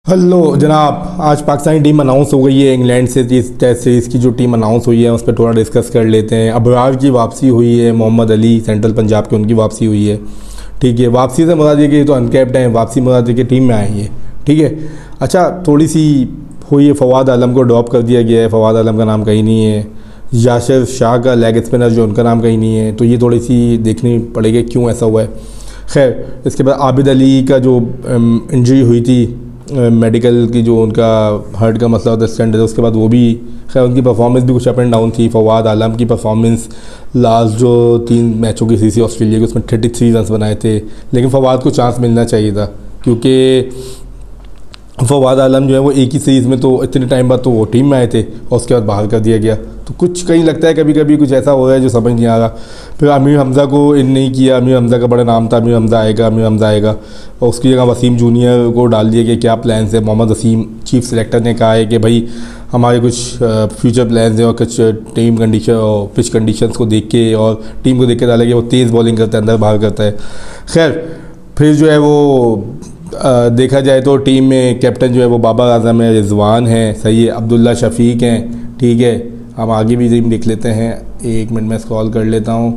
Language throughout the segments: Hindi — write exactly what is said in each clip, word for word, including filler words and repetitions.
हेलो जनाब, आज पाकिस्तानी टीम अनाउंस हो गई है इंग्लैंड से। इस टेस्ट सीरीज़ की जो टीम अनाउंस हुई है उस पर थोड़ा डिस्कस कर लेते हैं। अबरार की वापसी हुई है, मोहम्मद अली सेंट्रल पंजाब के, उनकी वापसी हुई है। ठीक है, वापसी से मुराद ये कि तो अनकैप्ड हैं, वापसी मुराद ये कि टीम में आएंगे। ठीक है, अच्छा थोड़ी सी हुई है, फवाद आलम को ड्रॉप कर दिया गया है। फवाद आलम का नाम कहीं नहीं है। यासिर शाह का लेग स्पिनर जो, उनका नाम कहीं नहीं है। तो ये थोड़ी सी देखनी पड़ेगी क्यों ऐसा हुआ है। खैर, इसके बाद आबिद अली का जो इंजरी हुई थी मेडिकल की, जो उनका हार्ट का मसला होता है स्टेंट है, उसके बाद वो भी खैर उनकी परफॉर्मेंस भी कुछ अप एंड डाउन थी। फवाद आलम की परफॉर्मेंस लास्ट जो तीन मैचों की सीसी ऑस्ट्रेलिया के, उसमें थर्टी थ्री रन बनाए थे, लेकिन फवाद को चांस मिलना चाहिए था क्योंकि फवाद आलम जो है वो एक ही सीरीज़ में, तो इतने टाइम बाद तो वो टीम में आए थे और उसके बाद बाहर कर दिया गया। तो कुछ कहीं लगता है कभी कभी कुछ ऐसा हो रहा है जो समझ नहीं आ रहा। फिर अमीर हमज़ा को इन नहीं किया। अमीर हमज़ा का बड़ा नाम था, अमीर हमज़ा आएगा अमीर हमज़ा आएगा और उसकी जगह वसीम जूनियर को डाल दिया गया। क्या प्लान है? मोहम्मद वसीम चीफ सेलेक्टर ने कहा है कि भाई हमारे कुछ फ्यूचर प्लान्स हैं और कुछ टीम कंडीशन और पिच कंडीशंस को देख के और टीम को देख के डाला कि वो तेज़ बॉलिंग करता है, अंदर बाहर करता है। खैर, फिर जो है वो आ, देखा जाए तो टीम में कैप्टन जो है वो बाबर आजम है, रिजवान है, सही है, अब्दुल्ला शफीक हैं। ठीक है, हम आगे भी टीम देख लेते हैं। एक मिनट में स्क्रॉल कर लेता हूँ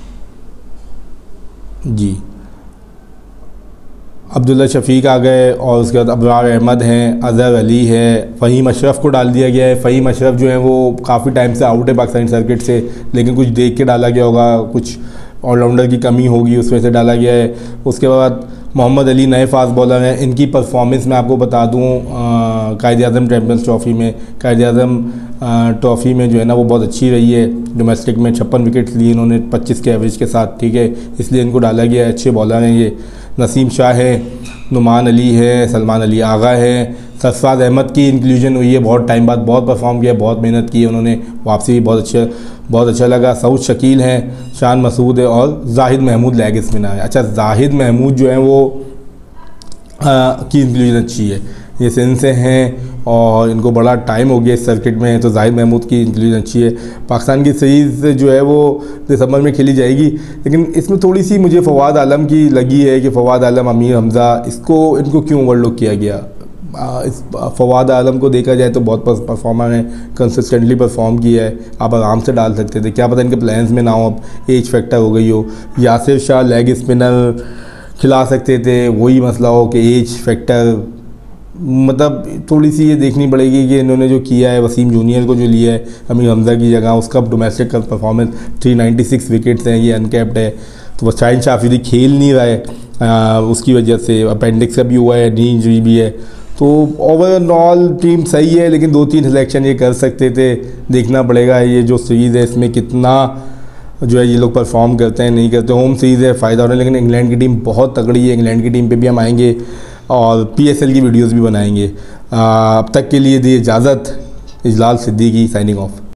जी। अब्दुल्ला शफीक आ गए और उसके बाद अबरार अहमद हैं, अज़हर अली है, फ़हीम अशरफ को डाल दिया गया है। फ़हीम अशरफ जो है वो काफ़ी टाइम से आउट है पाकिस्तानी सर्किट से, लेकिन कुछ देख के डाला गया होगा, कुछ ऑलराउंडर की कमी होगी उसमें से डाला गया है। उसके बाद मोहम्मद अली नए फास्ट बॉलर हैं। इनकी परफॉर्मेंस मैं आपको बता दूं, कायद आज़म चैम्पियंस ट्रॉफ़ी में कायद आज़म ट्रॉफ़ी में जो है ना वो बहुत अच्छी रही है। डोमेस्टिक में छप्पन विकेट्स लिए इन्होंने पच्चीस के एवरेज के साथ। ठीक है, इसलिए इनको डाला गया है। अच्छे बॉलर हैं ये। नसीम शाह है, नुमान अली है, सलमान अली आगा है, सरफराज अहमद की इंक्लूजन हुई है। बहुत टाइम बाद बहुत परफॉर्म किया, बहुत मेहनत की है उन्होंने, वापसी भी बहुत अच्छा बहुत अच्छा लगा। सऊद शकील हैं, शान मसूद है और जाहिद महमूद लेग स्पिनर है। अच्छा, जाहिद महमूद जो है वो आ, की इंक्लूजन अच्छी है, ये सिंध से हैं और इनको बड़ा टाइम हो गया इस सर्किट में, तो जाहिद महमूद की इंक्लूजन अच्छी है। पाकिस्तान की सीरीज़ जो है वो दिसंबर में खेली जाएगी, लेकिन इसमें थोड़ी सी मुझे फवाद आलम की लगी है कि फवाद आलम, अमीर हमज़ा, इसको इनको क्यों ओवरलुक किया गया। इस फवाद आलम को देखा जाए तो बहुत परफॉर्मर है, कंसिस्टेंटली परफॉर्म किया है, आप आराम से डाल सकते थे। क्या पता इनके प्लान्स में ना हो, अब एज फैक्टर हो गई हो। यासिर शाह लेग स्पिनर खिला सकते थे, वही मसला हो कि एज फैक्टर, मतलब थोड़ी सी ये देखनी पड़ेगी कि इन्होंने जो किया है, वसीम जूनियर को जो लिया है अमीर हमज़ा की जगह, उसका डोमेस्टिक का performance three ninety six wickets हैं, ये अनकैप्ड है। तो वो शाहिन शाफरी खेल नहीं रहा है, आ, उसकी वजह से अपेंडिक्स का भी हुआ है, नी इंजरी भी है। तो ओवरऑल टीम सही है, लेकिन दो तीन सिलेक्शन ये कर सकते थे। देखना पड़ेगा ये जो सीरीज़ है इसमें कितना जो है ये लोग परफॉर्म करते हैं नहीं करते। होम सीरीज़ है, फ़ायदा हो रहा है, लेकिन इंग्लैंड की टीम बहुत तगड़ी है। इंग्लैंड की टीम पे भी हम आएंगे और पीएसएल की वीडियोस भी बनाएंगे। अब तक के लिए दी इजाज़त। Ijlal Siddiqui signing of.